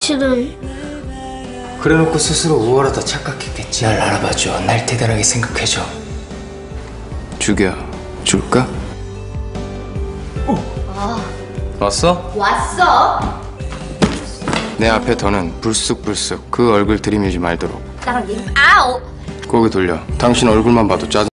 실은 그래놓고 스스로 우월하다 착각했겠지. 날 알아봐줘. 날 대단하게 생각해줘. 줄까? 왔어? 왔어? 내 앞에 더는 불쑥불쑥 그 얼굴 들이밀지 말도록. 나랑 얘기. 아우. 고개 돌려. 당신 얼굴만 봐도 짜증.